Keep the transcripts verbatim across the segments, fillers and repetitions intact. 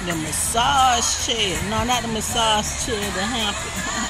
The massage chair. No, not the massage chair, the hamper.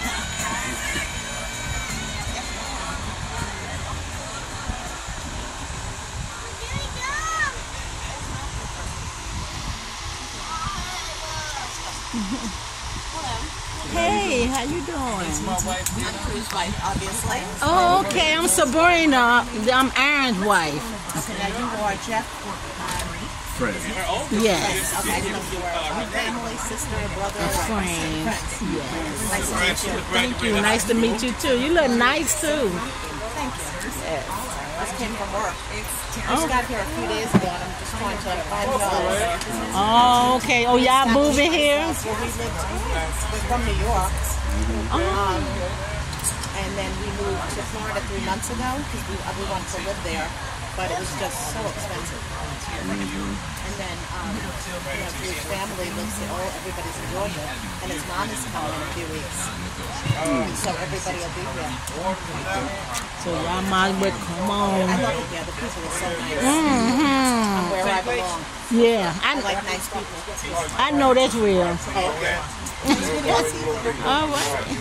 Hey, how you doing? I'm Crew's wife, obviously. Oh, okay. I'm Sabrina. I'm Aaron's wife. Okay, now you are Jeff. Friend. Yes. Okay, I didn't know if you were a family, sister, brother, A or friend. friends. Yes. Nice to meet you. Thank you. Nice to meet you too. You look nice too. Thank you. Yes. Just came from work. I just got here a few days ago, and I'm just trying to find jobs. Oh, okay. Oh, y'all moving here? Well, we lived, we're from New York. Um, and then we moved to Florida three months ago because we, we wanted to live there, but it was just so expensive. And then, um, you know, his family lives in, oh, everybody's in Georgia, and his mom is coming in a few weeks. And so everybody will be here. So y'all might well come on. I love it here. The people are so nice. Mm-hmm. I'm where I belong. Yeah, I I, like nice people. I know that's real. Okay. All right.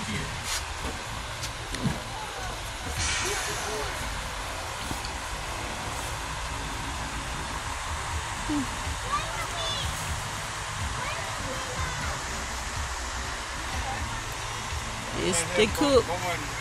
It's the cook.